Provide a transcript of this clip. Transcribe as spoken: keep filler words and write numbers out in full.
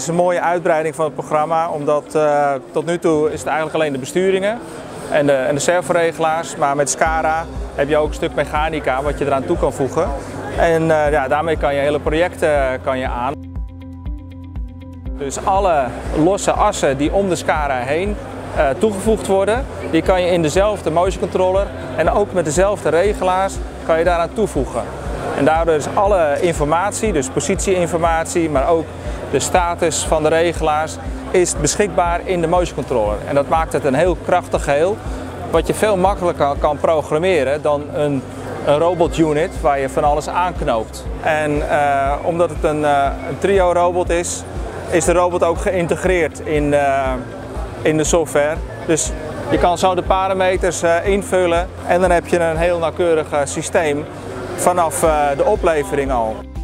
is een mooie uitbreiding van het programma, omdat uh, tot nu toe is het eigenlijk alleen de besturingen en de, en de servoregelaars, maar met SCARA heb je ook een stuk mechanica wat je eraan toe kan voegen. En uh, ja, daarmee kan je hele projecten kan je aan. Dus alle losse assen die om de SCARA heen uh, toegevoegd worden, die kan je in dezelfde motion controller en ook met dezelfde regelaars kan je daaraan toevoegen. En daardoor is alle informatie, dus positieinformatie, maar ook de status van de regelaars, is beschikbaar in de motion controller. En dat maakt het een heel krachtig geheel, wat je veel makkelijker kan programmeren dan een, een robot unit waar je van alles aanknoopt. En uh, omdat het een, uh, een trio robot is, is de robot ook geïntegreerd in, uh, in de software. Dus je kan zo de parameters uh, invullen en dan heb je een heel nauwkeurig uh, systeem vanaf uh, de oplevering al.